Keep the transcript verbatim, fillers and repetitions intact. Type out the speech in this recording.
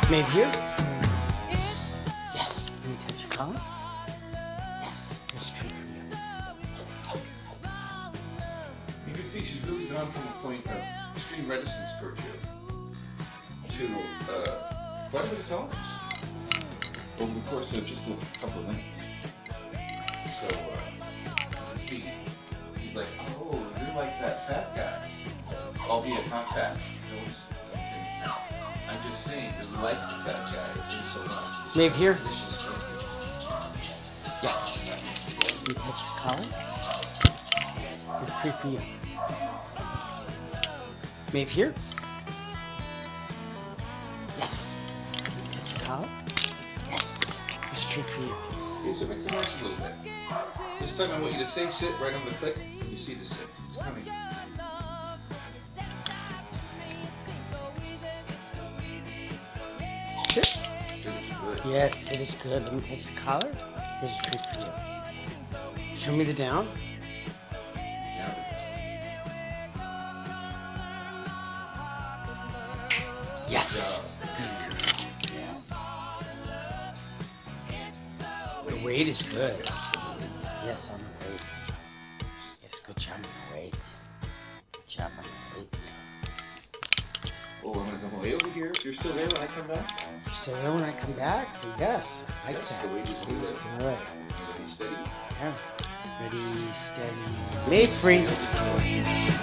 Maybe here. Yes. Let me touch your collar. Yes. There's a treat for you. You can see she's really gone from a point of extreme reticence towards you to uh, quite a bit of tolerance over the course of just a couple of minutes. So, uh, you see, he's like, oh, you're like that fat guy, albeit not fat. You know, it's, I'm just saying, you like the fat guy in so much. Maybe here. Delicious food. Yes. Let me touch your collar. There's a treat for you. Maybe here. Yes. Let me touch your collar. Yes. There's a treat for you. Okay, so mix the noise a little bit. This time I want you to say sit right on the click. You see the sit. It's coming. Sit. Sit is good. Yes, it is good. Let me touch your collar. Here's a treat for you. Show me the down. Yeah. Yes. Good girl. Yes. The weight is good. Yes, on the weight. Yes, good job on the weight. Good job on the weight. Oh, I'm gonna come way over here. You're still there when I come back? You still there when I come back? Yes, I like That's that. the way you do It's it. good. Ready, steady. Yeah. Ready, steady, made free.